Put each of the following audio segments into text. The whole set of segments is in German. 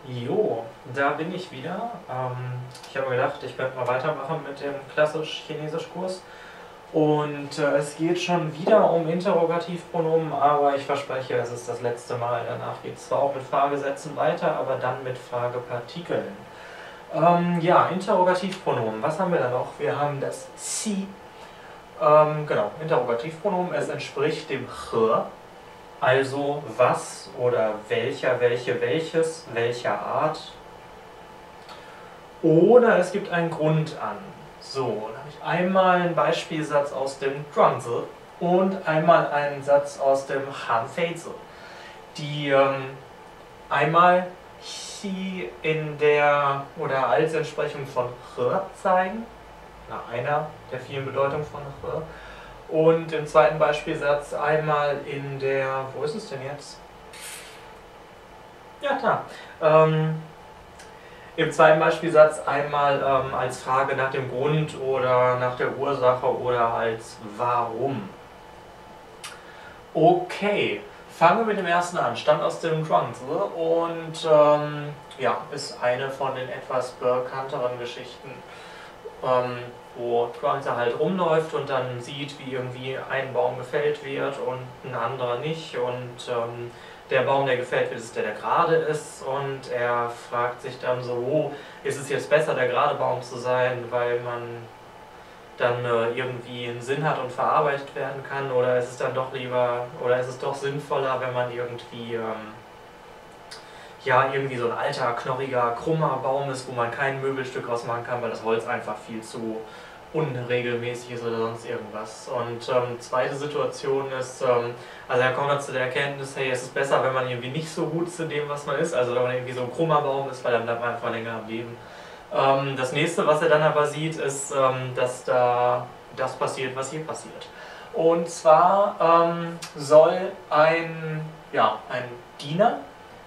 Jo, da bin ich wieder. Ich habe mir gedacht, ich werde mal weitermachen mit dem Klassisch-Chinesisch-Kurs. Und es geht schon wieder um Interrogativpronomen, aber ich verspreche, es ist das letzte Mal. Danach geht es zwar auch mit Fragesätzen weiter, aber dann mit Fragepartikeln. Ja, Interrogativpronomen. Was haben wir da noch? Wir haben das Si. Genau, Interrogativpronomen. Es entspricht dem He. Also was oder welcher, welche, welches, welcher Art. Oder es gibt einen Grund an. So, dann habe ich einmal einen Beispielsatz aus dem Zhuangzi und einmal einen Satz aus dem Hanfeizi, die einmal Xi in der oder als Entsprechung von He zeigen, einer der vielen Bedeutungen von He. Und im zweiten Beispielsatz einmal in der, wo ist es denn jetzt? Ja, da. Im zweiten Beispielsatz einmal als Frage nach dem Grund oder nach der Ursache oder als Warum. Okay, fangen wir mit dem ersten an. Stammt aus dem Zhuangzi und ja, ist eine von den etwas bekannteren Geschichten, wo Zhuangzi halt rumläuft und dann sieht, wie irgendwie ein Baum gefällt wird und ein anderer nicht. Und der Baum, der gefällt wird, ist der gerade ist. Und er fragt sich dann so, oh, ist es jetzt besser, der gerade Baum zu sein, weil man dann irgendwie einen Sinn hat und verarbeitet werden kann? Oder ist es dann doch lieber, oder ist es doch sinnvoller, wenn man irgendwie ja, irgendwie so ein alter, knorriger, krummer Baum ist, wo man kein Möbelstück draus machen kann, weil das Holz einfach viel zu unregelmäßig ist oder sonst irgendwas. Und zweite Situation ist, also er kommt dann zu der Erkenntnis, hey, es ist besser, wenn man irgendwie nicht so gut zu dem, was man ist, also wenn man irgendwie so ein krummer Baum ist, weil dann bleibt man einfach länger am Leben. Das nächste, was er dann aber sieht, ist, dass da das passiert, was hier passiert. Und zwar soll ein Diener,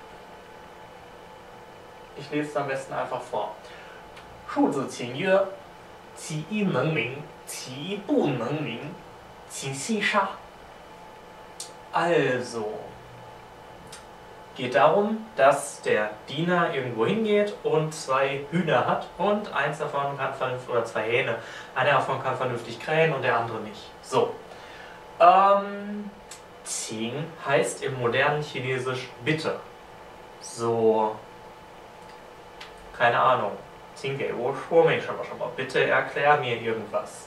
ich lese es am besten einfach vor. 数字请曰：其一能明，其一不能明，请细杀。Also, geht darum, dass der Diener irgendwo hingeht und zwei Hühner hat und eins davon kann vernünftig, oder zwei Hähne, einer davon kann vernünftig krähen und der andere nicht. So. Qing heißt im modernen Chinesisch bitte. So. Keine Ahnung. Bitte erklär mir irgendwas.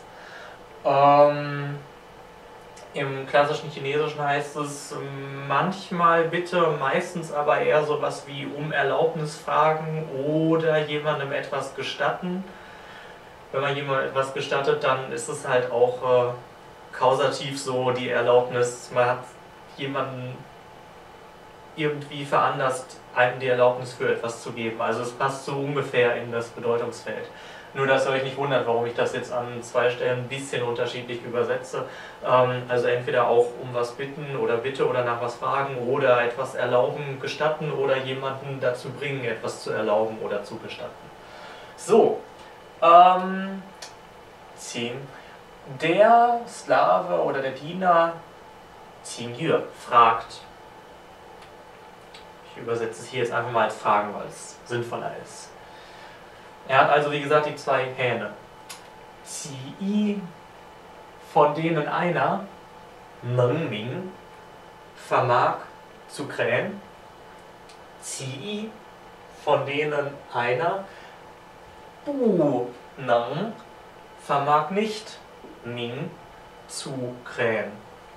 Im klassischen Chinesischen heißt es manchmal bitte, meistens aber eher sowas wie um Erlaubnis fragen oder jemandem etwas gestatten. Wenn man jemandem etwas gestattet, dann ist es halt auch kausativ so die Erlaubnis, man hat jemanden irgendwie veranlasst, einem die Erlaubnis für etwas zu geben. Also es passt so ungefähr in das Bedeutungsfeld. Nur, dass ihr euch nicht wundert, warum ich das jetzt an zwei Stellen ein bisschen unterschiedlich übersetze. Also entweder auch um was bitten oder bitte oder nach was fragen oder etwas erlauben, gestatten oder jemanden dazu bringen, etwas zu erlauben oder zu gestatten. So, Qing. Der Sklave oder der Diener Qing Yue fragt. Ich übersetze es hier jetzt einfach mal als Fragen, weil es sinnvoller ist. Er hat also, wie gesagt, die zwei Hähne. Qi, von denen einer, Meng Ming, vermag zu krähen. Qi, von denen einer, Bu Neng, vermag nicht, Ming, zu krähen.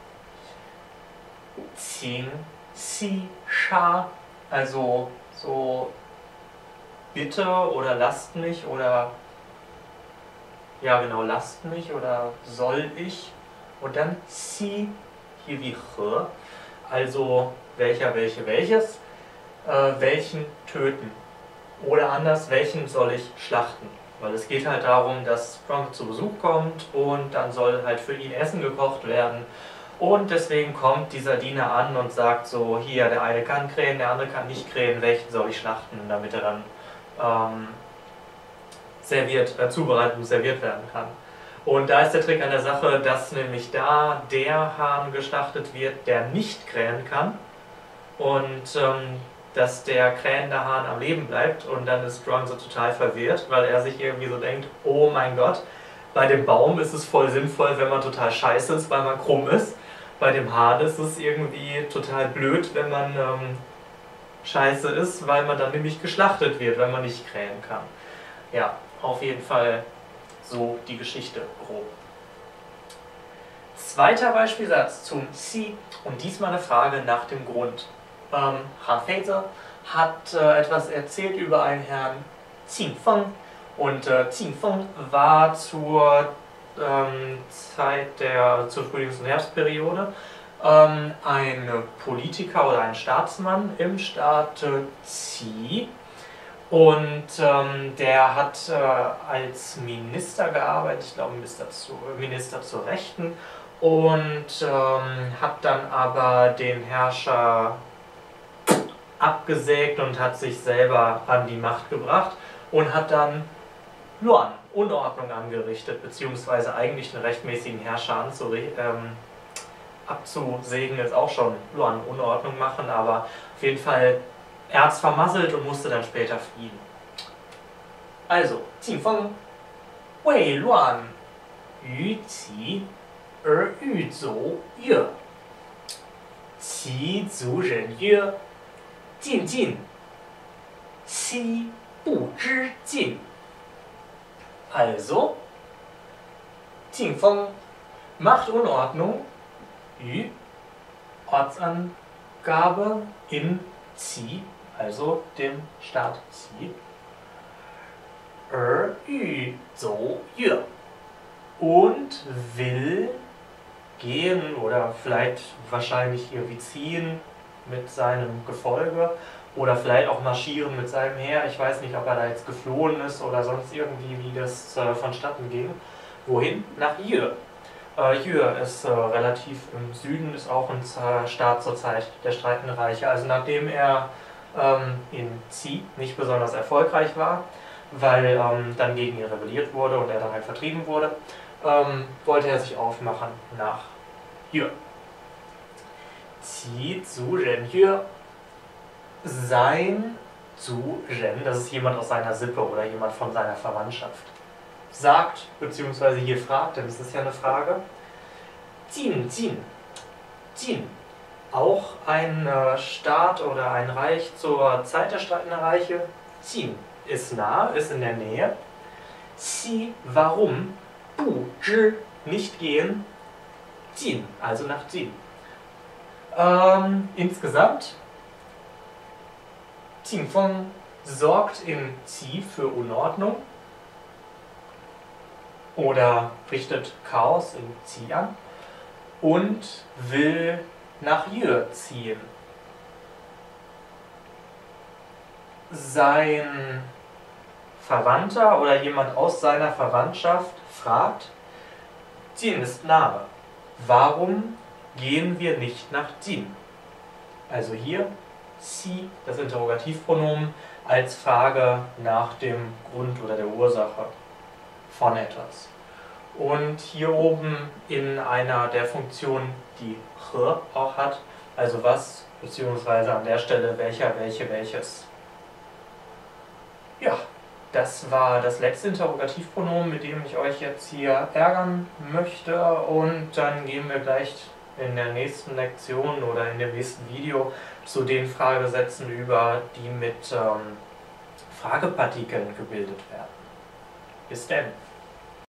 Qing, Si, Sha, also so bitte oder lasst mich oder ja genau, lasst mich oder soll ich und dann Si, hier wie He, also welcher, welche, welches, welchen töten oder anders, welchen soll ich schlachten, weil es geht halt darum, dass Trump zu Besuch kommt und dann soll halt für ihn Essen gekocht werden. Und deswegen kommt dieser Diener an und sagt so, hier, der eine kann krähen, der andere kann nicht krähen, welchen soll ich schlachten, damit er dann zubereitet und serviert werden kann. Und da ist der Trick an der Sache, dass nämlich da der Hahn geschlachtet wird, der nicht krähen kann. Und dass der krähende Hahn am Leben bleibt und dann ist Strong so total verwirrt, weil er sich irgendwie so denkt, oh mein Gott, bei dem Baum ist es voll sinnvoll, wenn man total scheiße ist, weil man krumm ist. Bei dem Hahn ist es irgendwie total blöd, wenn man scheiße ist, weil man dann nämlich geschlachtet wird, wenn man nicht krähen kann. Ja, auf jeden Fall so die Geschichte grob. Zweiter Beispielsatz zum Xi und diesmal eine Frage nach dem Grund. Han Feize hat etwas erzählt über einen Herrn Qin Feng und Qin Feng war zur zur Frühlings- und Herbstperiode ein Politiker oder ein Staatsmann im Staat Qi. Und der hat als Minister gearbeitet, ich glaube Minister zur Rechten, und hat dann aber den Herrscher abgesägt und hat sich selber an die Macht gebracht und hat dann Luan, Unordnung angerichtet, beziehungsweise eigentlich einen rechtmäßigen Herrscher abzusägen ist auch schon Luan, Unordnung machen, aber auf jeden Fall er hat es vermasselt und musste dann später fliehen. Also, Qin Feng wei luan yu qi er yu zou ye. Qi zu ren ye. Jin jin. Qi bu zhi jin. Also, Qin Feng macht Unordnung. Yu, Ortsangabe in Qi, also dem Staat Qi. Yu zou ye. Und will gehen oder vielleicht wahrscheinlich irgendwie ziehen mit seinem Gefolge oder vielleicht auch marschieren mit seinem Heer. Ich weiß nicht, ob er da jetzt geflohen ist oder sonst irgendwie, wie das vonstatten ging. Wohin? Nach Yue. Yue ist relativ im Süden, ist auch ein Staat zur Zeit der Streitenden Reiche. Also nachdem er in Qi nicht besonders erfolgreich war, weil dann gegen ihn rebelliert wurde und er dann halt vertrieben wurde, wollte er sich aufmachen nach Yue. Qi zu ren Yue. Sein zu ren, das ist jemand aus seiner Sippe oder jemand von seiner Verwandtschaft, sagt, beziehungsweise hier fragt, denn es ist ja eine Frage, Jin, Jin, Jin, auch ein Staat oder ein Reich zur Zeit der Streitenden Reiche, Jin, ist nah, ist in der Nähe, Xi, warum, Bu, Zhi, nicht gehen, Jin, also nach Jin. Insgesamt, Qin Feng sorgt in Qi für Unordnung oder richtet Chaos in Qi an und will nach Yue ziehen. Sein Verwandter oder jemand aus seiner Verwandtschaft fragt, Jin ist nahe, warum gehen wir nicht nach Jin? Also hier Xi, das Interrogativpronomen, als Frage nach dem Grund oder der Ursache von etwas. Und hier oben in einer der Funktionen, die He auch hat, also was, beziehungsweise an der Stelle welcher, welche, welches. Ja, das war das letzte Interrogativpronomen, mit dem ich euch jetzt hier ärgern möchte, und dann gehen wir gleich in der nächsten Lektion oder in dem nächsten Video zu den Fragesätzen über, die mit Fragepartikeln gebildet werden. Bis dann!